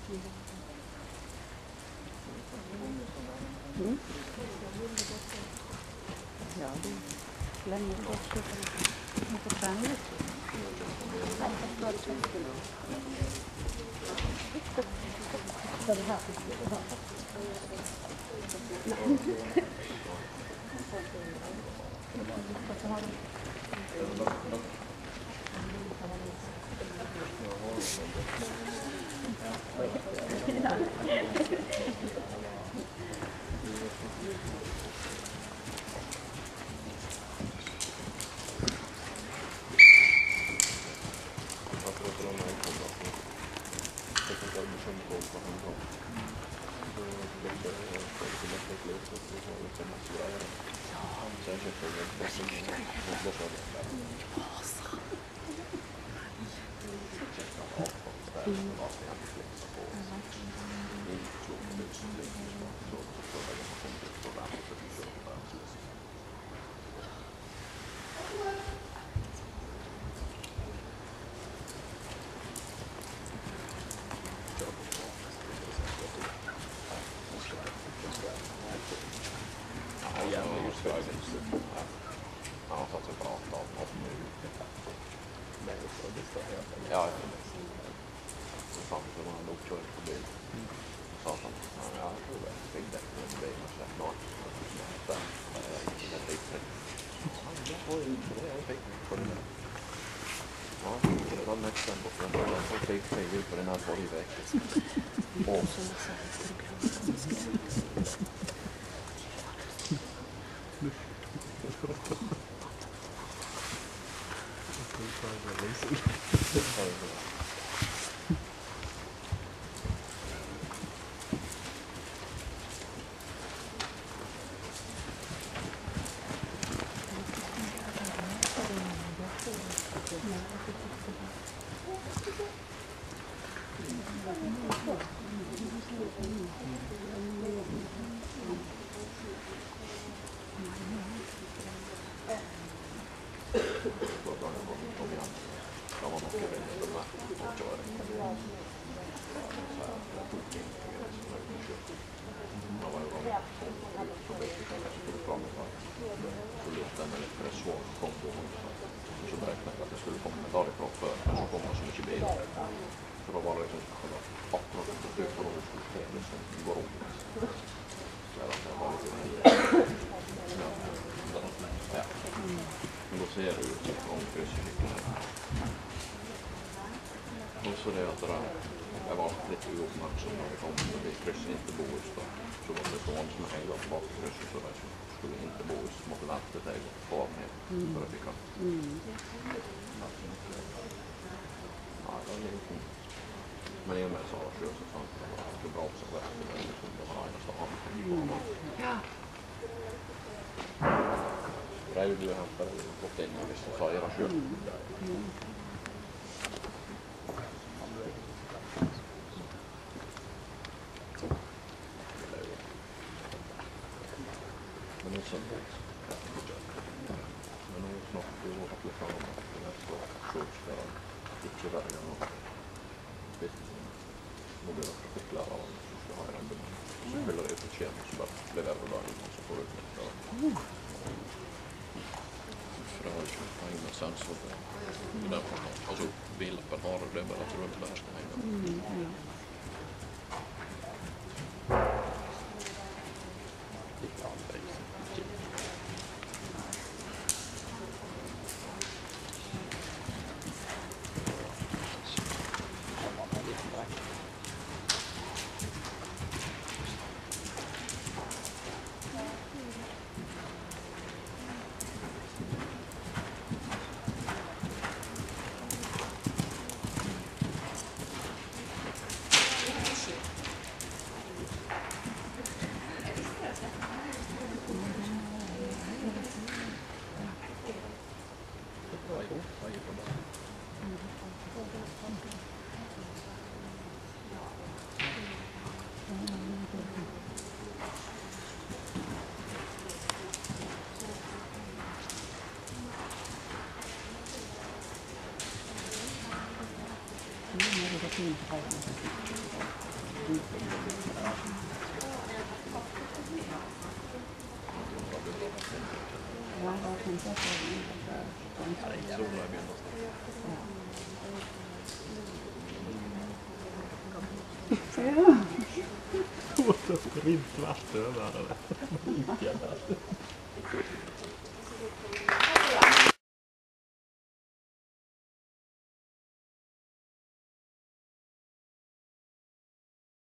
Mm. Ja, det lämnar bort sig på träning. Så det här. Men i och med så har jag så sant att det är bra som verkligen det har aina staan. Ja. Räydy hämtar kotiin missä saa era syö. Men nu så men nu snart det går att lyfta dem att det ska skjuts där inte vägen och mobiler ska förklara vad som ska ha i den bilen. Så fyller det ut ett schema så bara levererar dagen och så får du ut det. För det har ju köpt in en sensor i den och så billappen har det bara att runt där ska hänga. när det går fint här. Ja, jag tänkte att det var Ja. Och så rint vatten där.